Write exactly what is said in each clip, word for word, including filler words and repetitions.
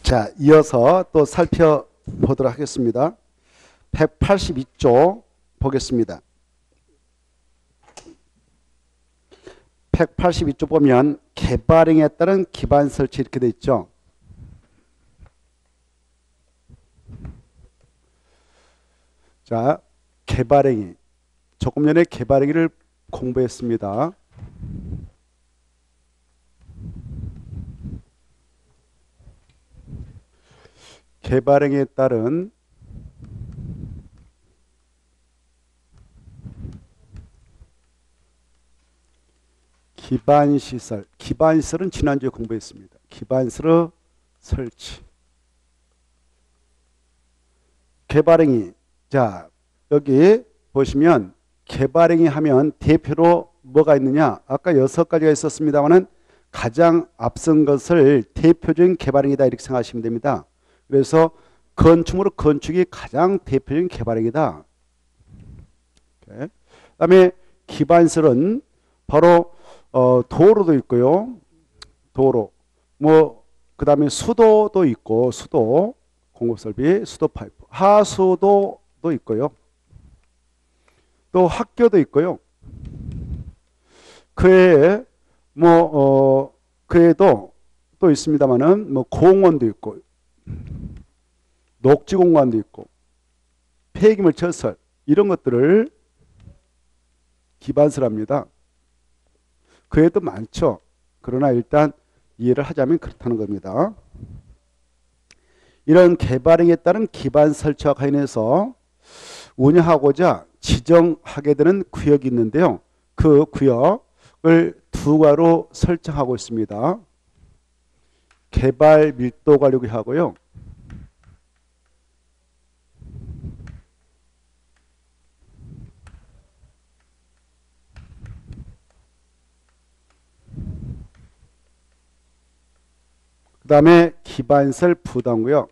자, 이어서 또 살펴보도록 하겠습니다. 백팔십이 조 보겠습니다. 백팔십이 조 보면 개발행에 따른 기반 설치 이렇게 되어 있죠. 자, 개발행위. 조금 전에 개발행위를 공부했습니다. 개발행위에 따른 기반시설. 기반시설은 지난주에 공부했습니다. 기반시설 설치. 개발행위. 자, 여기 보시면 개발행위 하면 대표로 뭐가 있느냐? 아까 여섯 가지가 있었습니다만은 가장 앞선 것을 대표적인 개발행위다 이렇게 생각하시면 됩니다. 그래서 건축물의 건축이 가장 대표적인 개발행위다. 그 다음에 기반시설은 바로 어, 도로도 있고요. 도로. 뭐, 그 다음에 수도도 있고, 수도, 공급설비, 수도 파이프. 하수도도 있고요. 또 학교도 있고요. 그 외에, 뭐, 어, 그 외에도 또 있습니다만은, 뭐, 공원도 있고, 녹지공간도 있고, 폐기물 처설, 이런 것들을 기반시설합니다. 그 외에도 많죠. 그러나 일단 이해를 하자면 그렇다는 겁니다. 이런 개발행위에 따른 기반 설치와 관련해서 운영하고자 지정하게 되는 구역이 있는데요. 그 구역을 두 가로 설정하고 있습니다. 개발 밀도 관리 구역하고요. 그 다음에 기반시설 부담구역.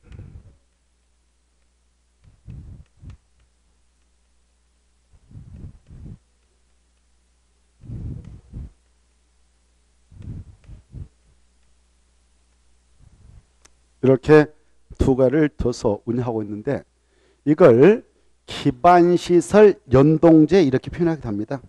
이렇게 두 가지를 둬서 운영하고 있는데 이걸 기반시설 연동제 이렇게 표현하게 됩니다.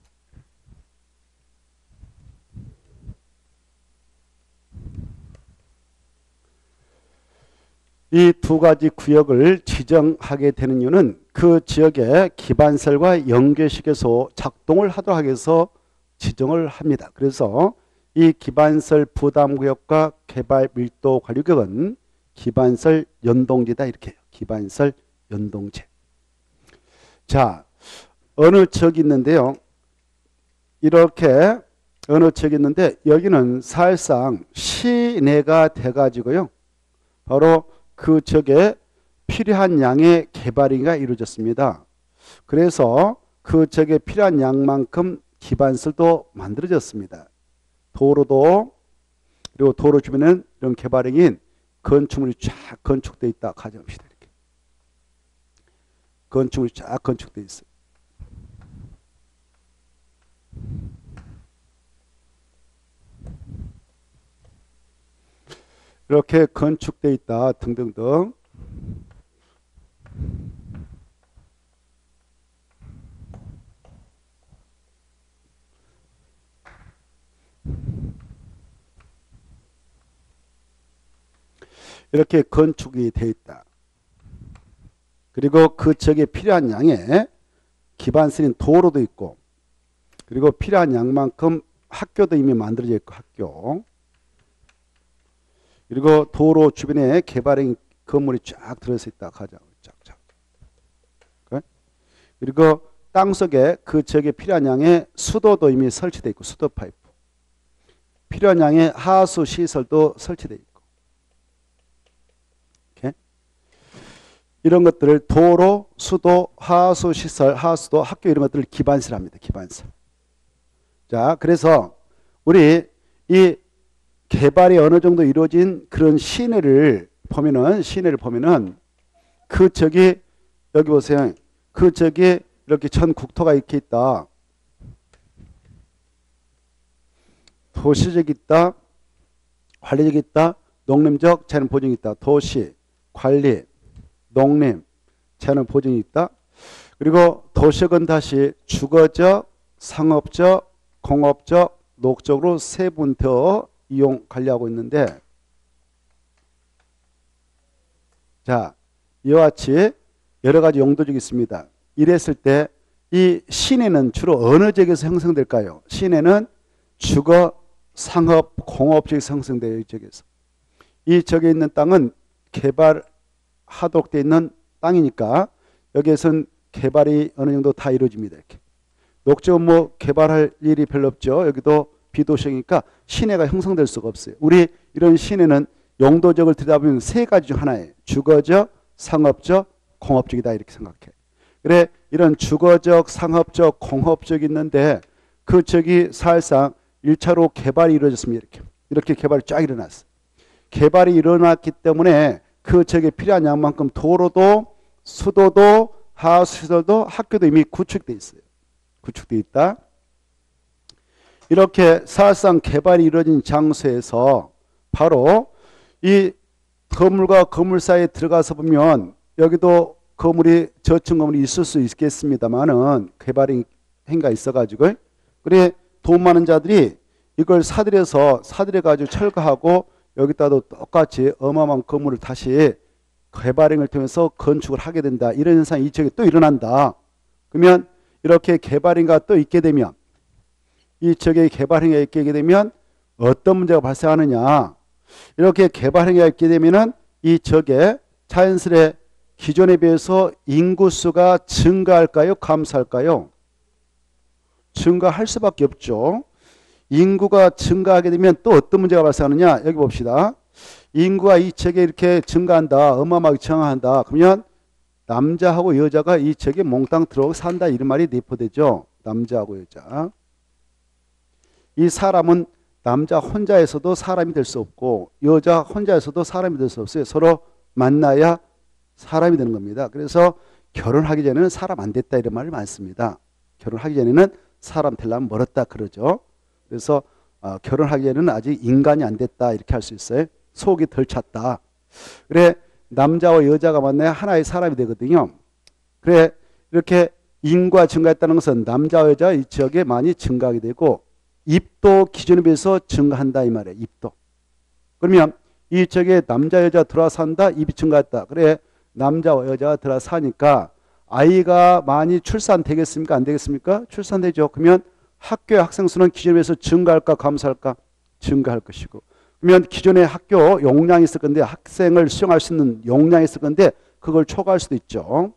이 두 가지 구역을 지정하게 되는 이유는 그 지역의 기반시설과 연계시켜서 작동을 하도록 하기 위해서 지정을 합니다. 그래서 이 기반시설 부담구역과 개발 밀도 관리구역은 기반시설 연동제다 이렇게 해요. 기반시설 연동제. 자, 어느 지역이 있는데요. 이렇게 어느 지역이 있는데 여기는 사실상 시내가 돼가지고요. 바로 그 지역에 필요한 양의 개발행위가 이루어졌습니다. 그래서 그 지역에 필요한 양만큼 기반시설도 만들어졌습니다. 도로도 그리고 도로 주변에는 이런 개발행위인 건축물이 쫙 건축되어 있다 가정합시다. 이렇게 건축물이 쫙 건축되어 있어요. 이렇게 건축되어 있다 등등등. 이렇게 건축이 되어 있다. 그리고 그 지역에 필요한 양의 기반시설인 도로도 있고 그리고 필요한 양만큼 학교도 이미 만들어져 있고 학교 그리고 도로 주변에 개발행 건물이 쫙 들어서 있다 가자. 쫙쫙. 그리고 땅속에 그 지역에 필요한 양의 수도도 이미 설치되어 있고 수도 파이프 필요한 양의 하수 시설도 설치되어 있고 이렇게. 이런 것들을 도로, 수도, 하수 시설, 하수도, 학교 이런 것들을 기반시설합니다. 기반시설. 자, 그래서 우리 이 개발이 어느 정도 이루어진 그런 시내를 보면은 시내를 보면은 그 저기 여기 보세요. 그 저기 이렇게 전 국토가 이렇게 있다. 도시적 있다. 관리적 있다. 농림적 재능 보증이 있다. 도시, 관리, 농림, 재능 보증이 있다. 그리고 도시역은 다시 주거적, 상업적, 공업적, 녹적으로 세 분더 이용 관리하고 있는데, 자, 이와 같이 여러 가지 용도적이 있습니다. 이랬을 때 이 시내는 주로 어느 지역에서 형성될까요? 시내는 주거, 상업, 공업 지역에서 형성돼요. 이 지역에서. 이 지역에 있는 땅은 개발하도록 되어 있는 땅이니까 여기에서는 개발이 어느 정도 다 이루어집니다. 이렇게. 녹지역은 뭐 개발할 일이 별로 없죠. 여기도 비도시니까 시내가 형성될 수가 없어요. 우리 이런 시내는 용도적을 들여다보면 세 가지 중 하나예요. 주거적, 상업적, 공업적이다 이렇게 생각해. 그래 이런 주거적, 상업적, 공업적이 있는데 그 지역이 사실상 일 차로 개발이 이루어졌습니다. 이렇게. 이렇게 개발이 쫙 일어났어요. 개발이 일어났기 때문에 그 지역에 필요한 양만큼 도로도, 수도도, 하수시설도, 학교도 이미 구축되어 있어요. 구축되어 있다. 이렇게 사실상 개발이 이루어진 장소에서 바로 이 건물과 건물 사이에 들어가서 보면 여기도 건물이 저층 건물이 있을 수 있겠습니다만은 개발이 행가 있어가지고 그래 돈 많은 자들이 이걸 사들여서 사들여 가지고 철거하고 여기다도 똑같이 어마어마한 건물을 다시 개발행을 통해서 건축을 하게 된다. 이런 현상이 이 지역에 또 일어난다. 그러면 이렇게 개발행위가 또 있게 되면 이 지역에 개발행위가 있게 되면 어떤 문제가 발생하느냐. 이렇게 개발행위가 있게 되면은 이 지역에 자연스레 기존에 비해서 인구수가 증가할까요? 감소할까요? 증가할 수밖에 없죠. 인구가 증가하게 되면 또 어떤 문제가 발생하느냐. 여기 봅시다. 인구가 이 지역에 이렇게 증가한다. 어마어마하게 증가한다. 그러면 남자하고 여자가 이 지역에 몽땅 들어오고 산다. 이런 말이 내포되죠. 남자하고 여자. 이 사람은 남자 혼자에서도 사람이 될 수 없고 여자 혼자에서도 사람이 될 수 없어요. 서로 만나야 사람이 되는 겁니다. 그래서 결혼하기 전에는 사람 안 됐다 이런 말이 많습니다. 결혼하기 전에는 사람 되려면 멀었다 그러죠. 그래서 어, 결혼하기 전에는 아직 인간이 안 됐다 이렇게 할 수 있어요. 속이 덜 찼다. 그래 남자와 여자가 만나야 하나의 사람이 되거든요. 그래 이렇게 인구가 증가했다는 것은 남자와 여자 이 지역에 많이 증가하게 되고 입도 기준에 비해서 증가한다 이 말이에요. 입도. 그러면 이 지역에 남자 여자 들어와 산다. 입이 증가했다. 그래 남자와 여자가 들어와 사니까 아이가 많이 출산되겠습니까? 안 되겠습니까? 출산되죠. 그러면 학교의 학생 수는 기존에 비해서 증가할까 감소할까? 증가할 것이고 그러면 기존의 학교 용량이 있을 건데 학생을 수용할 수 있는 용량이 있을 건데 그걸 초과할 수도 있죠.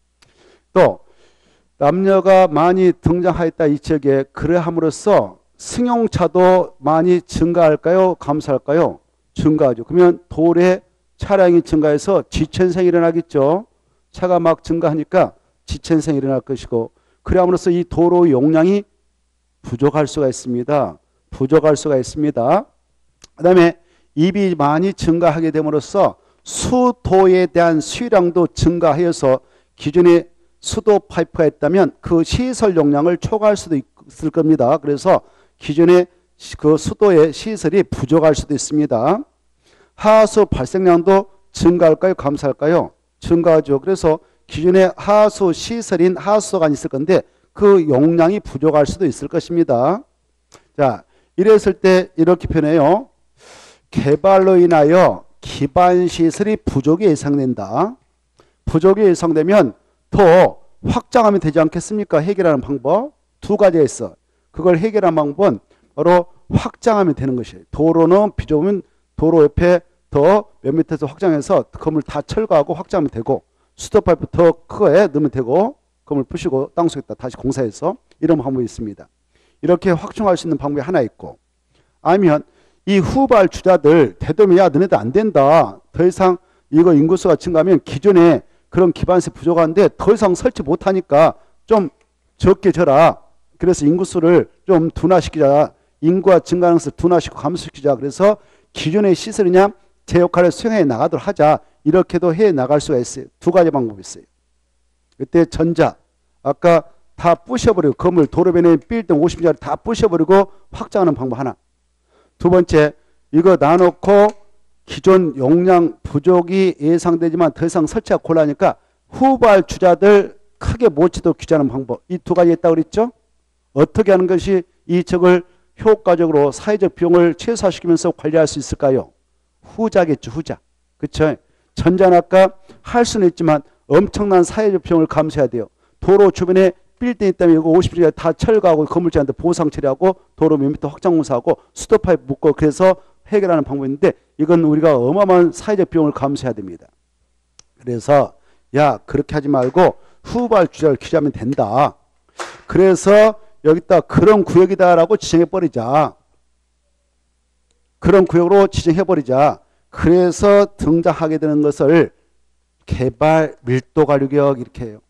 또 남녀가 많이 등장하였다 이 지역에 그래 함으로써 승용차도 많이 증가할까요? 감소할까요? 증가하죠. 그러면 도로에 차량이 증가해서 지천생이 일어나겠죠. 차가 막 증가하니까 지천생이 일어날 것이고 그래 함으로써 이 도로 용량이 부족할 수가 있습니다. 부족할 수가 있습니다. 그 다음에 입이 많이 증가하게 됨으로써 수도에 대한 수량도 증가하여서 기존에 수도 파이프가 있다면 그 시설 용량을 초과할 수도 있을 겁니다. 그래서 기존에 그 수도의 시설이 부족할 수도 있습니다. 하수 발생량도 증가할까요? 감소할까요? 증가하죠. 그래서 기존에 하수 시설인 하수소가 있을 건데 그 용량이 부족할 수도 있을 것입니다. 자, 이랬을 때 이렇게 표현해요. 개발로 인하여 기반시설이 부족이 예상된다. 부족이 예상되면 더 확장하면 되지 않겠습니까? 해결하는 방법 두 가지가 있어. 그걸 해결하는 방법은 바로 확장하면 되는 것이에요. 도로는 비좁으면 도로 옆에 더 몇 미터에서 확장해서 건물 다 철거하고 확장하면 되고 수도 파이프 더 크게 넣으면 되고 건물 부시고 땅 속에다 다시 공사해서 이런 방법이 있습니다. 이렇게 확충할 수 있는 방법이 하나 있고 아니면 이 후발 주자들 대도면 야 너네들 안 된다. 더 이상 이거 인구수가 증가하면 기존에 그런 기반시 부족한데 더 이상 설치 못하니까 좀 적게 져라. 그래서 인구수를 좀 둔화시키자. 인구가 증가하는 것을 둔화시키고 감소시키자. 그래서 기존의 시설이냐 제 역할을 수행해 나가도록 하자. 이렇게도 해 나갈 수가 있어요. 두 가지 방법이 있어요. 그때 전자 아까 다 부셔버리고 건물 도로변에 빌딩 오십 짜리 다 부셔버리고 확장하는 방법 하나. 두 번째 이거 놔놓고 기존 용량 부족이 예상되지만 더 이상 설치가 곤란하니까 후발 주자들 크게 모치도록 규제하는 방법. 이 두 가지 있다고 그랬죠? 어떻게 하는 것이 이 적을 효과적으로 사회적 비용을 최소화시키면서 관리할 수 있을까요? 후자겠죠. 후자. 그렇죠? 전자는 아까 할 수는 있지만 엄청난 사회적 비용을 감수해야 돼요. 도로 주변에 빌딩 있다면 이거 오십 층짜리 다 철거하고 건물주한테 보상 처리하고 도로 몇 미터 확장 공사하고 수도 파이프 묶고 그래서 해결하는 방법인데 이건 우리가 어마어마한 사회적 비용을 감수해야 됩니다. 그래서 야 그렇게 하지 말고 후발 주자를 규제하면 된다. 그래서 여기다 그런 구역이다라고 지정해버리자. 그런 구역으로 지정해버리자. 그래서 등장하게 되는 것을 개발 밀도 관리구역 이렇게 해요.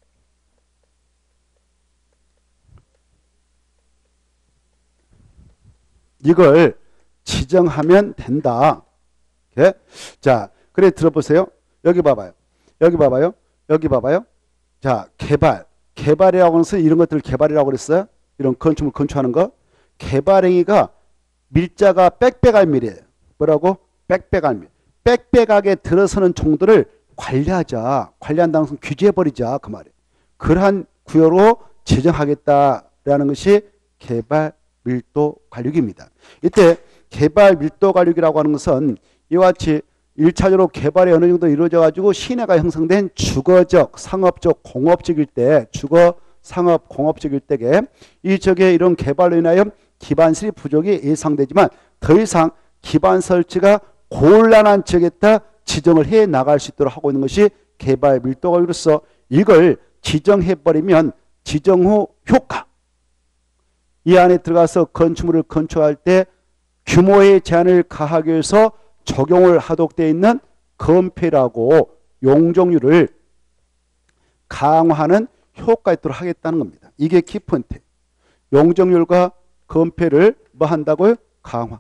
이걸 지정하면 된다. 예? 자, 그래 들어보세요. 여기 봐봐요. 여기 봐봐요. 여기 봐봐요. 자, 개발. 개발이라고 하는 것은 이런 것들을 개발이라고 그랬어요. 이런 건축물 건축하는 거. 개발행위가 밀자가 빽빽알밀이에요. 뭐라고? 빽빽알밀. 빽빽하게 들어서는 정도를 관리하자. 관리한다는 것은 규제해버리자. 그 말이에요. 그러한 구역으로 지정하겠다라는 것이 개발 밀도 관리구역입니다. 이때 개발 밀도 관리구역이라고 하는 것은 이와 같이 일 차적으로 개발이 어느 정도 이루어져 가지고 시내가 형성된 주거적, 상업적, 공업적일 때 주거, 상업, 공업적일 때에 이 적에 이런 개발로 인하여 기반시설이 부족이 예상되지만 더 이상 기반 설치가 곤란한 지역에다 지정을 해 나갈 수 있도록 하고 있는 것이 개발 밀도 관리로서 이걸 지정해버리면 지정 후 효과. 이 안에 들어가서 건축물을 건축할 때 규모의 제한을 가하기 위해서 적용을 하도록 되어 있는 건폐라고 용적률을 강화하는 효과가 있도록 하겠다는 겁니다. 이게 키포인트. 용적률과 건폐를 뭐 한다고요? 강화.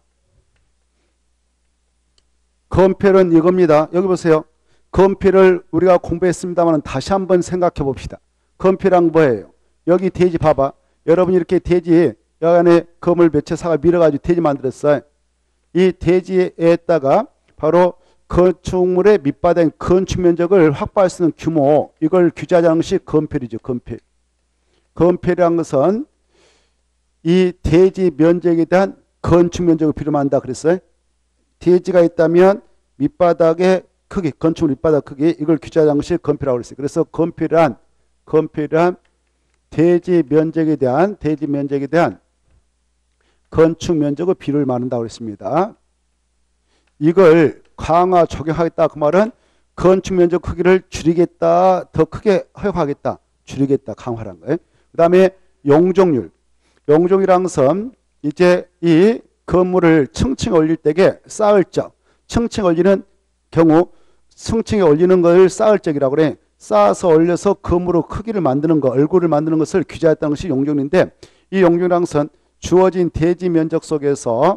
건폐는 이겁니다. 여기 보세요. 건폐를 우리가 공부했습니다만 다시 한번 생각해 봅시다. 건폐랑 뭐예요? 여기 대지 봐봐. 여러분 이렇게 대지 여기 안에 건물 몇 채 사가 밀어가지고 대지 만들었어요. 이 대지에다가 바로 건축물의 밑바닥 건축 면적을 확보할 수 있는 규모 이걸 규제하자는 것이 건폐이죠. 건폐. 건폐라는 것은 이 대지 면적에 대한 건축 면적을 필요한다 그랬어요. 대지가 있다면 밑바닥의 크기, 건축물 밑바닥 크기 이걸 규제하자는 것이 건폐라고 그랬어요. 그래서 건폐란 건폐란 대지 면적에 대한 대지 면적에 대한 건축 면적의 비율을 말한다고 했습니다. 이걸 강화 적용하겠다 그 말은 건축 면적 크기를 줄이겠다 더 크게 허용하겠다 줄이겠다 강화라는 거예요. 그 다음에 용적률 용적률이라는 것은 이제 이 건물을 층층 올릴 때에 쌓을 적 층층 올리는 경우 층층에 올리는 걸 쌓을 적이라고 그래. 쌓아서 올려서 건물의 크기를 만드는 것 얼굴을 만드는 것을 규제했다는 것이 용적률인데 이 용적률이라는 것은 주어진 대지 면적 속에서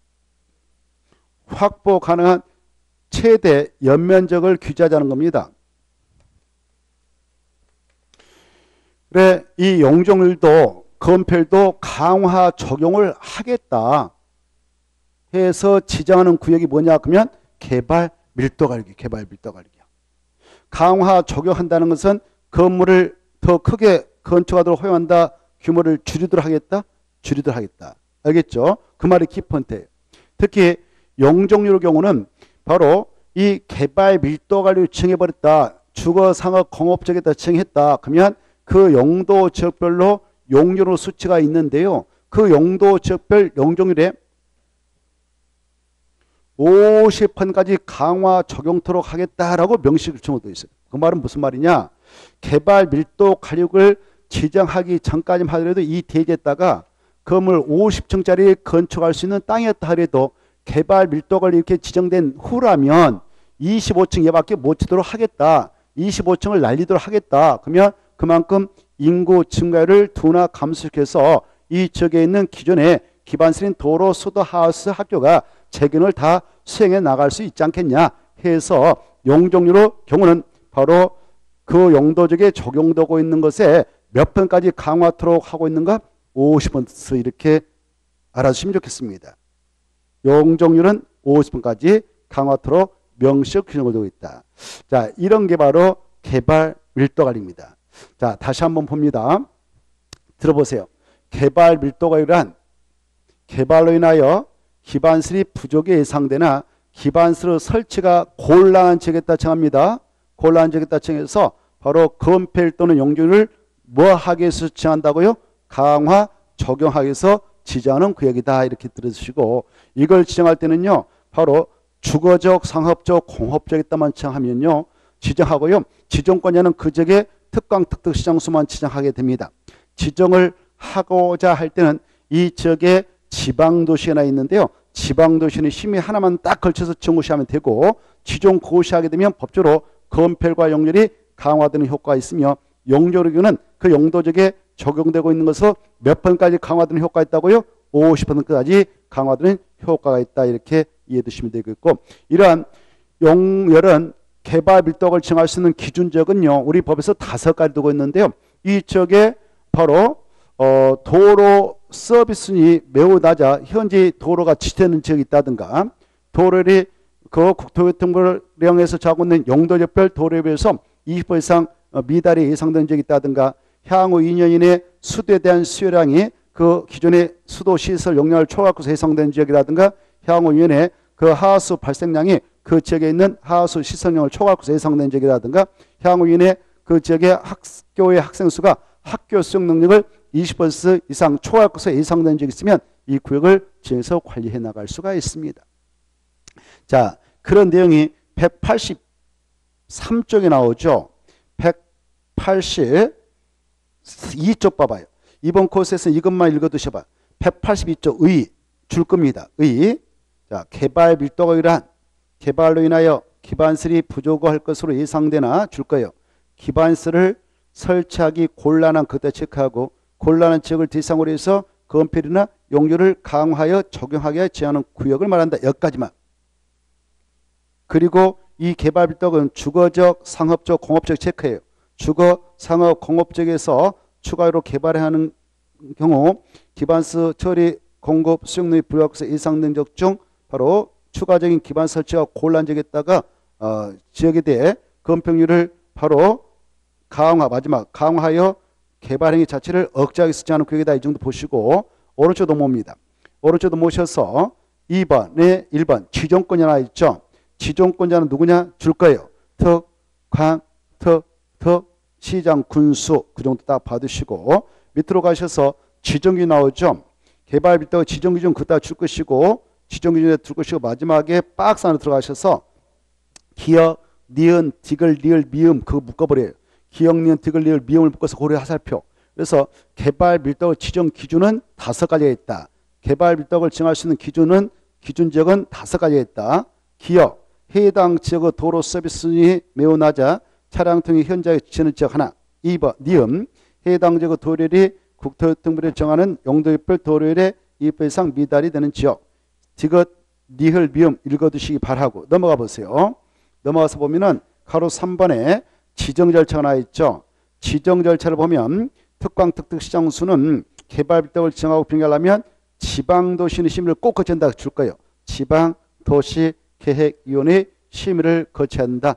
확보 가능한 최대 연면적을 규제하자는 겁니다. 그래 이 용적률도 건폐율도 강화 적용을 하겠다 해서 지정하는 구역이 뭐냐 그러면 개발 밀도 관리 개발 밀도 관리 강화 적용한다는 것은 건물을 더 크게 건축하도록 허용한다 규모를 줄이도록 하겠다 줄이도록 하겠다 알겠죠? 그 말이 키포인트예요. 특히 용적률의 경우는 바로 이 개발 밀도 관리를 지정해버렸다 주거 상업 공업적에다 지정했다 그러면 그 용도 지역별로 용적률 수치가 있는데요 그 용도 지역별 용적률에 오십 퍼센트까지 강화 적용토록 하겠다라고 명시를 정해져 있어요. 그 말은 무슨 말이냐? 개발 밀도 관리구역을 지정하기 전까지만 하더라도 이 대지에다가 건물 오십 층짜리 건축할 수 있는 땅이었다 하더라도 개발 밀도 관리 이렇게 지정된 후라면 이십오 층 얘밖에 못 치도록 하겠다. 이십오 층을 날리도록 하겠다. 그러면 그만큼 인구 증가율을 둔화 감소시켜서 이 지역에 있는 기존의 기반시설인 도로, 수도, 하우스, 학교가 재건을 다 수행해 나갈 수 있지 않겠냐 해서 용적률의 경우는 바로 그 용도적에 적용되고 있는 것에 몇 번까지 강화토록 하고 있는가? 오십 퍼센트 이렇게 알아주시면 좋겠습니다. 용적률은 오십 번까지 강화토록 명시적 규정을 두고 있다. 자, 이런 게 바로 개발 밀도 관리입니다. 자, 다시 한번 봅니다. 들어보세요. 개발 밀도 관리란 개발로 인하여 기반설이 부족이 예상되나 기반설 설치가 곤란한 지역에 따라 정합니다. 곤란한 지역에 따라 정해서 바로 건폐율 또는 용적률을 뭐하기 위해서 지정한다고요? 강화, 적용하기 위해서 지정하는 구역이다. 이렇게 들으시고 이걸 지정할 때는요. 바로 주거적, 상업적, 공업적에 따만 지정하면요. 지정하고요. 지정권자는 그 지역의 특강, 특특 시장수만 지정하게 됩니다. 지정을 하고자 할 때는 이 지역에 지방도시가 있는데요. 지방도시는 심의 하나만 딱 걸쳐서 지정고시하면 되고 지정고시하게 되면 법적으로 건폐율과 용적률이 강화되는 효과가 있으며 용적률은 그 용도적에 적용되고 있는 것을 몇 번까지 강화되는 효과가 있다고요? 오십 퍼센트까지 강화되는 효과가 있다. 이렇게 이해해 두시면 되겠고 이러한 용열은 개발 밀도를 정할 수 있는 기준적은요. 우리 법에서 다섯 가지 두고 있는데요. 이 지역에 바로 어, 도로 서비스이 매우 낮아 현재 도로가 지체되는 지역이 있다든가 도로를 그 국토교통부령에서 정하고 있는 용도적별 도로에 비해서 이십 퍼센트 이상 미달이 예상되는 지역이 있다든가 향후 이 년 이내 수도에 대한 수요량이 그 기존의 수도 시설 용량을 초과해서 예상되는 지역이라든가 향후 이 년에 그 하수 발생량이 그 지역에 있는 하수 시설용을 초과해서 예상되는 지역이라든가 향후 이 년에 그 지역의 학교의 학생 수가 학교 수용 능력을 이십 퍼센트 이상 초과해서 예상되는 지역이 있으면 이 구역을 지정해서 관리해 나갈 수가 있습니다. 자, 그런 내용이 백팔십삼 쪽에 나오죠. 백팔십이 쪽 봐봐요. 이번 코스에서 이것만 읽어 두셔봐. 백팔십이 쪽 의 줄 겁니다. 의. 자, 개발 밀도가 이러한 개발로 인하여 기반설이 부족할 것으로 예상되나 줄 거예요. 기반설을 설치하기 곤란한 그때 체크하고 곤란한 지역을 대상으로 해서 건폐율이나 용적률을 강화하여 적용하게 제한하는 구역을 말한다. 여기까지만. 그리고 이 개발 밀도는 주거적, 상업적, 공업적 체크예요. 주거, 상업, 공업적에서 추가로 개발해야 하는 경우 기반서 처리, 공급, 수용률이 불합격해서 예상된 적 중 바로 추가적인 기반 설치가 곤란한 지역에다가 어, 지역에 대해 건폐율을 바로 강화, 마지막 강화하여 개발 행위 자체를 억제하게 쓰지 않은 구역이다. 이 정도 보시고 오른쪽도 모읍니다. 오른쪽도 모셔서 이 번에 일 번 지정권이 하나 있죠. 지정권자는 누구냐? 줄 거예요. 특, 강, 특, 특, 시장, 군수 그 정도 딱 받으시고 밑으로 가셔서 지정기준 나오죠. 개발 밀도 지정기준 그따 줄 것이고 지정기준에 둘 것이고 마지막에 박스 안으로 들어가셔서 기역, 니은, 디귿, 리을, 미음 그거 묶어버려요. 기역, 니은, 디귿, 리을, 미음을 묶어서 고려 화살표. 그래서 개발 밀도 지정 기준은 다섯 가지가 있다. 개발 밀도를 정할 수 있는 기준은 기준 지역은 다섯 가지가 있다. 기역, 해당 지역의 도로 서비스이 매우 낮아 차량 통행 현장에 지치는 지역 하나. 이 번 니은, 해당 지역의 도로율이 국토교통부에 정하는 용도별 도로율의 이 퍼센트 이상 미달이 되는 지역. 디귿, 니을, 미음 읽어두시기 바라고 넘어가 보세요. 넘어가서 보면은 가로 삼 번에 지정 절차가 나와 있죠. 지정 절차를 보면 특광 특특 시장수는 개발 밀도를 지정하고 변경하려면 지방도시의 심의를 꼭 거쳐야 한다 줄 거예요. 지방도시계획위원회 심의를 거쳐야 한다.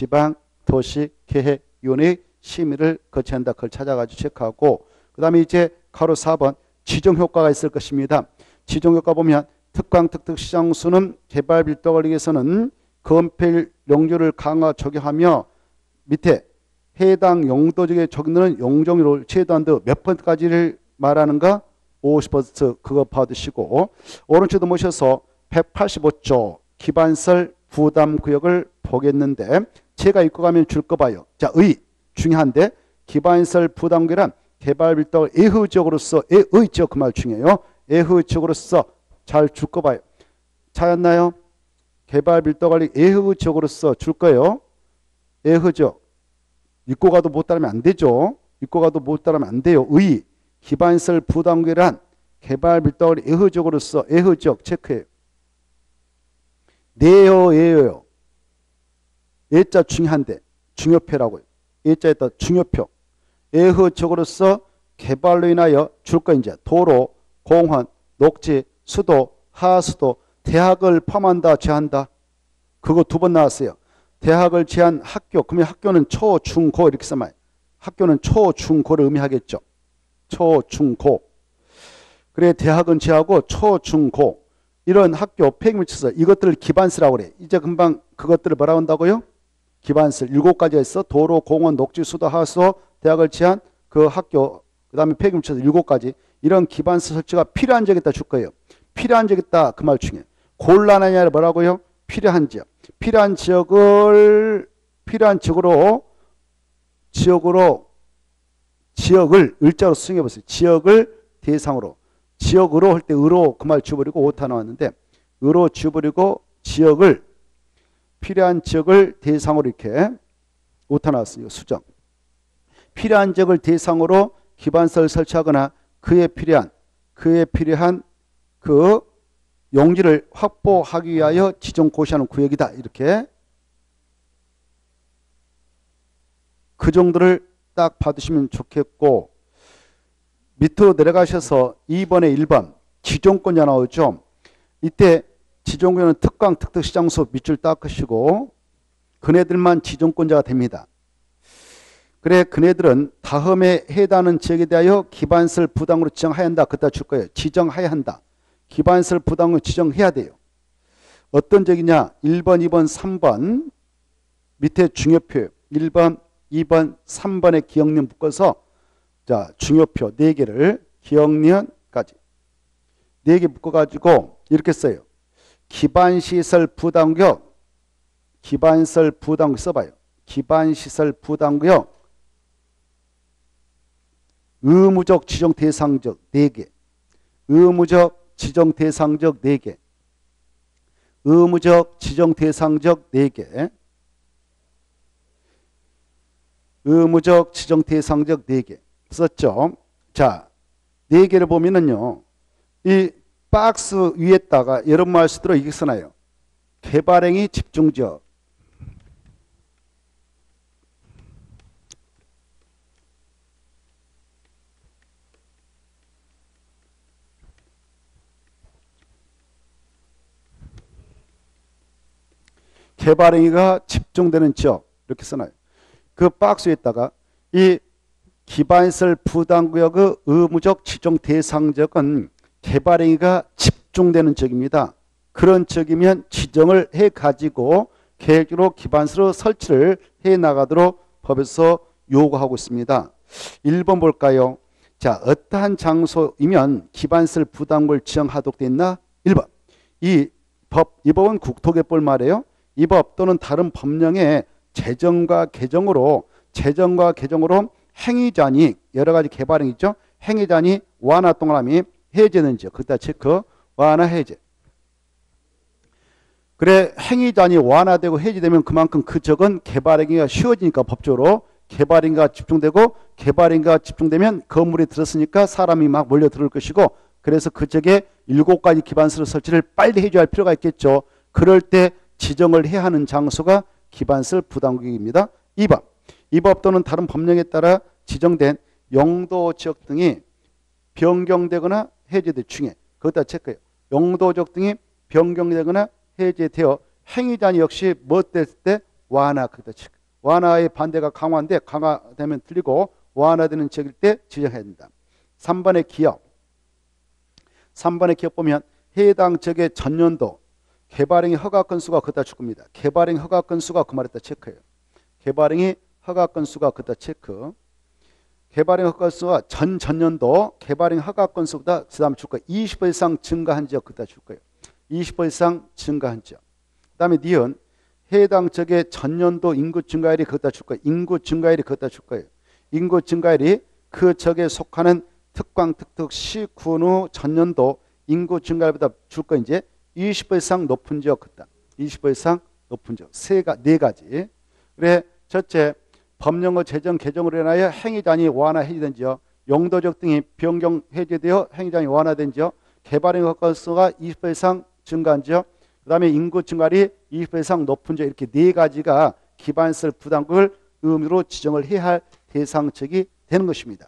지방도시계획위원회 심의를 거쳐야 한다. 그걸 찾아가지고 체크하고 그 다음에 이제 가로 사 번 지정효과가 있을 것입니다. 지정효과 보면 특광 특특 시장수는 개발 밀도를 위해서는 건폐율 용적률을 강화 적용하며 밑에 해당 용도적에 적용되는 용적률을 최대한 몇 퍼센트까지를 말하는가? 오십 퍼센트 그거 받으시고 오른쪽도 모셔서 백팔십오 쪽 기반설 부담구역을 보겠는데 제가 읽고 가면 줄 거 봐요. 자, 의 중요한데 기반설 부담구역이란 개발 밀도를 애후적으로서 애의적 그 말 중요해요. 애후적으로서 잘 줄 거 봐요. 찾았나요? 개발 밀도 관리 애후적으로서 줄 거예요. 애후적. 읽고 가도 못 따르면 안 되죠. 읽고 가도 못 따르면 안 돼요. 의, 기반설 부담구역이란 개발 밀도 관리 애후적으로서 애후적 체크해요. 네요, 예요. 예자 중요한데 중요표라고요. 예자에다 중요표. 애후적으로서 개발로 인하여 줄 거 이제 도로, 공원, 녹지, 수도, 하수도, 대학을 포함한다, 제한다. 그거 두 번 나왔어요. 대학을 제한 학교. 그러면 학교는 초, 중, 고 이렇게 써봐요. 학교는 초, 중, 고를 의미하겠죠. 초, 중, 고. 그래 대학은 제하고 초, 중, 고. 이런 학교 폐기물치서 이것들을 기반시라고 그래. 이제 금방 그것들을 뭐라고 한다고요? 기반시. 일곱 가지가 있어. 도로, 공원, 녹지, 수도, 하수, 대학을 제한 그 학교, 그 다음에 폐기물치서 일곱 가지. 이런 기반시 설치가 필요한 지역에 있다 줄 거예요. 필요한 지역에 있다 그 말 중에. 곤란하냐를 뭐라고요? 필요한 지역. 필요한 지역을 필요한 지역으로 지역으로 지역을 을자로 수정해 보세요. 지역을 대상으로. 지역으로 할 때 으로 그 말 지워버리고 오타 나왔는데 으로 지워버리고 지역을 필요한 지역을 대상으로 이렇게 오타 나왔어요. 수정. 필요한 지역을 대상으로 기반시설을 설치하거나 그에 필요한 그에 필요한 그 용지를 확보하기 위하여 지정 고시하는 구역이다. 이렇게 그 정도를 딱 받으시면 좋겠고 밑으로 내려가셔서 이 번에 일 번 지정권자 나오죠. 이때 지정권자는 특강 특특시장소 밑줄 닦으시고 그네들만 지정권자가 됩니다. 그래 그네들은 다음에 해당하는 지역에 대하여 기반시설 부담으로 지정해야 한다. 그따 줄 거예요. 지정해야 한다. 기반시설 부담으로 지정해야 돼요. 어떤 지역이냐? 일 번, 이 번, 삼 번 밑에 중요표 일 번, 이 번, 삼 번에 기억니은 묶어서 자 중요표 네 개를 기억니은까지 네 개 묶어가지고 이렇게 써요. 기반시설 부담구역 기반시설 부담구역 써봐요. 기반시설 부담구역 의무적 지정 대상적 네 개 의무적 지정 대상적 네 개 의무적 지정 대상적 네 개 의무적 지정 대상적 네 개 썼죠. 자, 네 개를 보면은요. 이 박스 위에다가 여러분 말 쓰도록 이렇게 써놔요. 개발행위 집중지역 개발행위가 집중되는 지역 이렇게 써놔요. 그 박스 위에다가 이 기반시설 부담구역의 의무적 지정 대상지역은 개발행위가 집중되는 지역입니다. 그런 지역이면 지정을 해가지고 계획적으로 기반시설 설치를 해나가도록 법에서 요구하고 있습니다. 일 번 볼까요? 자, 어떠한 장소이면 기반시설 부담구역을 지정하도록 되어 있나? 일 번. 이 법, 이 법은 국토개법을 말해요. 이 법 또는 다른 법령의 제정과 개정으로 제정과 개정으로 행위자니 여러 가지 개발행 있죠. 행위자니 완화 동그라미 해제는지요. 그다 체크 완화 해제. 그래 행위자니 완화되고 해제되면 그만큼 그 적은 개발행위가 쉬워지니까 법적으로 개발행위가 집중되고 개발행위가 집중되면 건물이 들었으니까 사람이 막 몰려들을 것이고 그래서 그 적에 일곱 가지 기반시설 설치를 빨리 해줘야 할 필요가 있겠죠. 그럴 때 지정을 해야 하는 장소가 기반시설 부담구역입니다. 이 번. 이 법 또는 다른 법령에 따라 지정된 용도 지역 등이 변경되거나 해제될 중에 그것다 체크해요. 용도 지역 등이 변경되거나 해제되어 행위자니 역시 뭐 됐을 때 완화 그것다 체크. 완화의 반대가 강화인데 강화되면 틀리고 완화되는 지역일 때 지정해야 된다. 삼 번의 기업. 삼 번의 기업 보면 해당 지역의 전년도 개발행위 허가 건수가 그다 줄 겁니다. 개발행위 허가 건수가 그 말했다 체크해요. 개발행위 허가 건수가 그다 체크. 개발행위 허가 건수가 전 전년도 개발행위 허가 건수보다 그 다음에 줄 거예요. 이십 퍼센트 이상 증가한 지역 그다 줄 거예요. 이십 퍼센트 이상 증가한 지역. 그 다음에 니은 해당 지역의 전년도 인구 증가율이 그다 줄 거예요. 인구 증가율이 그다 줄 거예요. 인구 증가율이 그 지역에 속하는 특광 특특 시군후 전년도 인구 증가율보다 줄 거 이제 이십 퍼센트 이상 높은 지역 그다. 이십 퍼센트 이상 높은 지역. 세가 네 가지. 그래 첫째 법령의 제정 개정으로 인하여 행위자니 완화 해제된 지역, 용도적 등이 변경 해제되어 행위자니 완화된 지역, 개발행위 허가 건수가 이십 퍼센트 이상 증가한 지역, 그 다음에 인구 증가율이 이십 퍼센트 이상 높은 지역 이렇게 네 가지가 기반시설 부담구역을 의무로 지정을 해야 할 대상책이 되는 것입니다.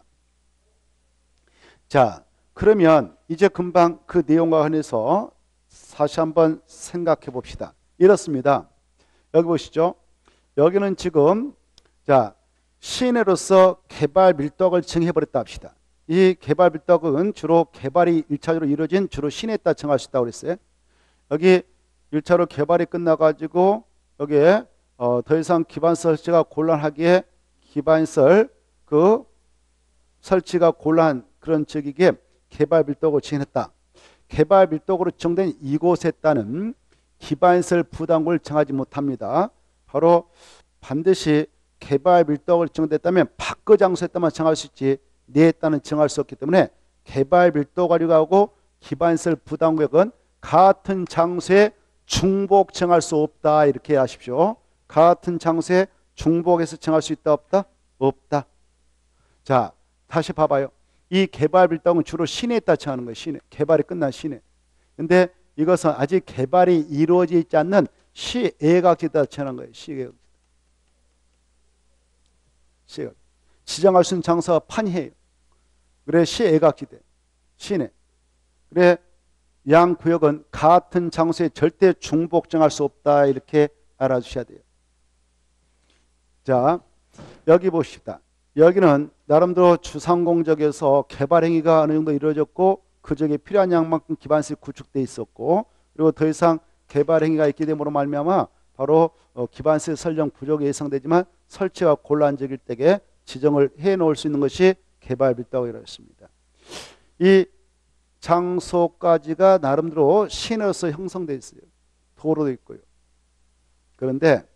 자, 그러면 이제 금방 그 내용과 관해서 다시 한번 생각해 봅시다. 이렇습니다. 여기 보시죠. 여기는 지금 자 시내로서 개발 밀도를 정해버렸다 합시다. 이 개발 밀도는 주로 개발이 일 차적으로 이루어진 주로 시내에다 정할 수 있다고 그랬어요. 여기 일 차로 개발이 끝나가지고 여기에 어, 더 이상 기반 설치가 곤란하기에 기반설 그 설치가 곤란한 그런 지역이기에 개발 밀도를 정했다. 개발 밀도로 지정된 이곳에 따른 기반시설 부담구를 정하지 못합니다. 바로 반드시 개발 밀도가 지정됐다면 밖의 장소에다만 정할 수 있지 내에 따른 정할 수 없기 때문에 개발 밀도 가려고 기반시설 부담구역은 같은 장소에 중복 정할 수 없다. 이렇게 하십시오. 같은 장소에 중복해서 정할 수 있다 없다? 없다. 자 다시 봐봐요. 이 개발 밀도는 주로 시내에 따라 정하는 거예요. 시내. 개발이 끝난 시내. 근데 이것은 아직 개발이 이루어지지 있지 않는 시애각지에 따라 정하는 거예요. 시애각지. 시애각지. 지정할 수 있는 장소가 판이에요. 그래 시애각지대. 시내. 그래 양 구역은 같은 장소에 절대 중복 정할 수 없다. 이렇게 알아주셔야 돼요. 자 여기 보십시다. 여기는 나름대로 주상공적에서 개발 행위가 어느 정도 이루어졌고 그 지역에 필요한 양만큼 기반시설이 구축돼 있었고 그리고 더 이상 개발 행위가 있게 됨으로 말미암아 바로 기반시설 설정 부족이 예상되지만 설치가 곤란적일 때에 지정을 해놓을 수 있는 것이 개발 밀도라고 이루어졌습니다. 이 장소까지가 나름대로 시내로서 형성되어 있어요. 도로도 있고요. 그런데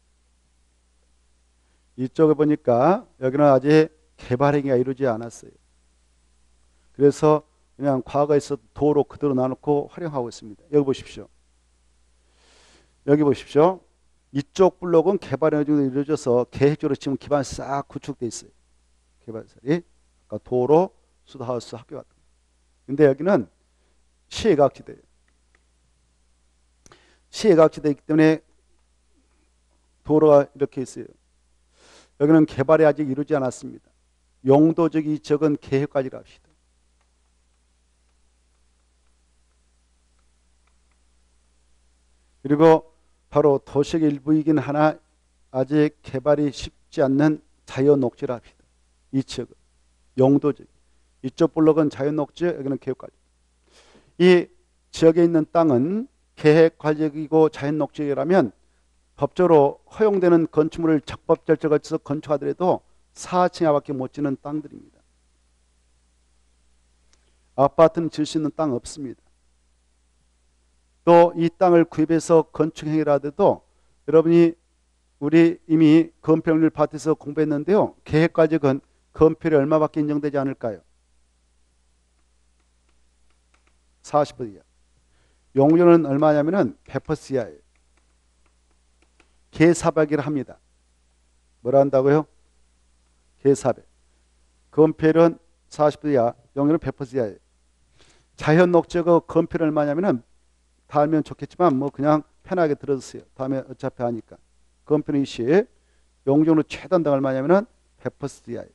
이쪽에 보니까 여기는 아직 개발 행위가 이루어지지 않았어요. 그래서 그냥 과거에 있었던 도로 그대로 놔놓고 활용하고 있습니다. 여기 보십시오. 여기 보십시오. 이쪽 블록은 개발 행위가 이루어져서 계획적으로 지금 기반이 싹 구축되어 있어요. 개발설이 아까 도로, 수도하우스, 학교 같은 거. 근데 여기는 시애각지대예요. 시애각지대이기 때문에 도로가 이렇게 있어요. 여기는 개발이 아직 이루어지지 않았습니다. 용도적 이적은 계획까지 갑시다. 그리고 바로 도시의 일부이긴 하나 아직 개발이 쉽지 않는 자연녹지라 합시다. 이 지역은 용도적. 이쪽 블록은 자연녹지, 여기는 계획까지. 이 지역에 있는 땅은 계획관리이고 자연녹지라면 법적으로 허용되는 건축물을 적법 절차를 거쳐서 건축하더라도 사 층 이하밖에 못 지는 땅들입니다. 아파트는 질 수 있는 땅 없습니다. 또 이 땅을 구입해서 건축 행위를 하더라도 여러분이 우리 이미 건폐율 파트에서 공부했는데요. 계획과정은 건폐율이 얼마밖에 인정되지 않을까요? 사십 퍼센트 이하. 용적은 얼마냐면은 백 퍼센트 이하예요. 개사백이라 합니다. 뭐라 한다고요? 개사백. 건폐율은 사십 퍼센트 이하, 용적은 백 퍼센트 이하예요. 자연 녹지가 건폐율 얼마냐면은 다 알면 좋겠지만 뭐 그냥 편하게 들어주세요. 다음에 어차피 하니까. 건폐율 이십, 용적으로 최단당 얼마냐면은 백 퍼센트 이하예요.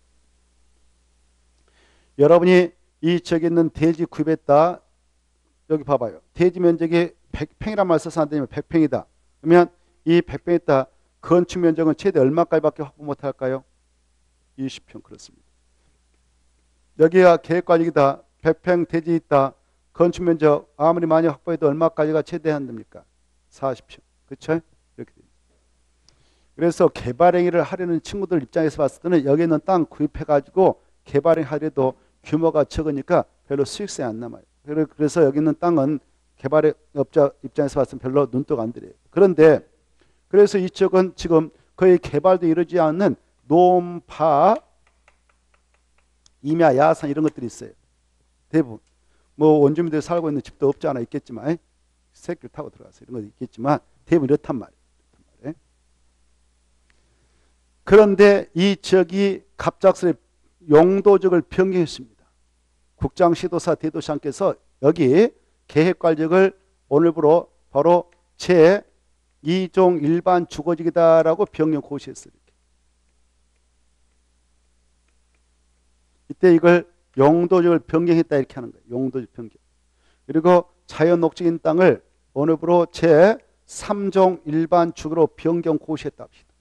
여러분이 이 지역에 있는 대지 구입했다. 여기 봐봐요. 대지 면적이 백 평이란 말 써서 안 되면 백 평이다. 그러면 이 백 평에 있다. 건축 면적은 최대 얼마까지밖에 확보 못할까요? 이십 평 그렇습니다. 여기가 계획관리이다. 백 평 대지 있다. 건축 면적 아무리 많이 확보해도 얼마까지가 최대한답니까? 사십 평. 그렇죠? 이렇게 됩니다. 그래서 개발 행위를 하려는 친구들 입장에서 봤을 때는 여기 있는 땅 구입해 가지고 개발 행위 하려도 규모가 적으니까 별로 수익성이 안 남아요. 그래서 여기 있는 땅은 개발업자 입장에서 봤을 때 별로 눈독 안 들여요. 그런데 그래서 이 지역은 지금 거의 개발도 이루어지지 않는 논파, 임야, 야산 이런 것들이 있어요. 대부분. 뭐 원주민들이 살고 있는 집도 없지 않아 있겠지만 새끼를 타고 들어가서 이런 것도 있겠지만 대부분 이렇단 말이에요. 그런데 이 지역이 갑작스레 용도적을 변경했습니다. 국장시도사 대도시장께서 여기 계획관리를 오늘부로 바로 제이 종 일반 주거지이다라고 변경 고시했어요. 이렇게. 이때 이걸 용도적을 변경했다 이렇게 하는 거예요. 용도적 변경. 그리고 자연 녹지인 땅을 오늘부로 제삼 삼 종 일반축으로 변경 고시했다 합시다.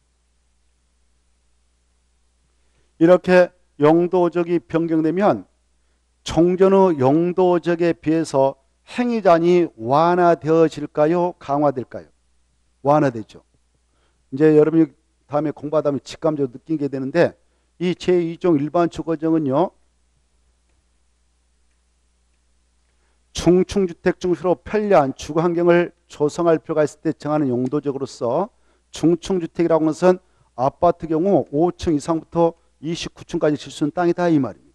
이렇게 용도적이 변경되면 종전의 용도적에 비해서 행위잔이 완화되어질까요? 강화될까요? 완화되죠. 이제 여러분이 다음에 공부하다 보면 직감적으로 느끼게 되는데 이 제이 종 일반축 과정은요. 중층주택 중시로 편리한 주거환경을 조성할 필요가 있을 때 정하는 용도적으로서 중층주택이라고 하는 것은 아파트 경우 오 층 이상부터 이십구 층까지 질 수 있는 땅이다 이 말입니다.